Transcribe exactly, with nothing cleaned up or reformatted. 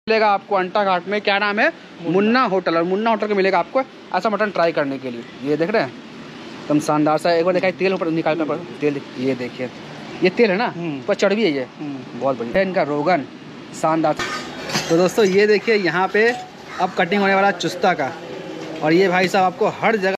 मिलेगा आपको अंटा घाट में, क्या नाम है, मुन्ना होटल। और मुन्ना होटल का मिलेगा आपको ऐसा मटन ट्राई करने के लिए। ये देख रहे हैं एकदम शानदार सा। एक बार देखा तेल ऊपर निकाल कर तेल, ये देखिए ये तेल है ना, पर चर्बी है ये, बहुत बढ़िया। इनका रोगन शानदार। तो दोस्तों ये देखिए यहाँ पे अब कटिंग होने वाला चुस्ता का, और ये भाई साहब आपको हर जगह